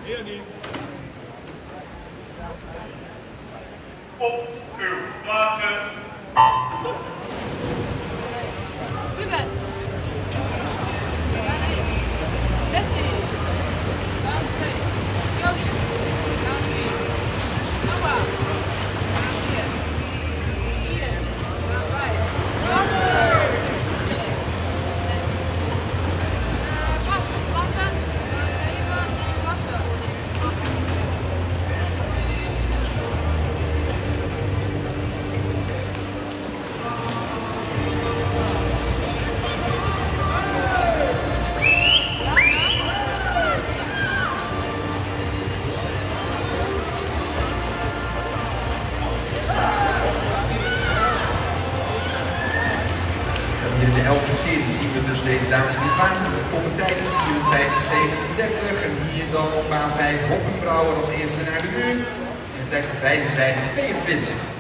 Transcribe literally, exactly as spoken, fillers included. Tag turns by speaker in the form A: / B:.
A: Meer niet.
B: Op uw plaatsen.
C: Ruben. Leslie. Baan twee. Joost. Baan drie. Noah. Baan vier. Ian. Baan vijf. Jasper. Bas. Planten. Baan zeven. En wachten.
D: In de elfde serie zien we dus deze dames in baan op een tijd van vierenvijftig zevenendertig. En hier dan op baan vijf Hoppenbrouwer als eerste naar de muur. En een tijd van vijfenvijftig tweeëntwintig.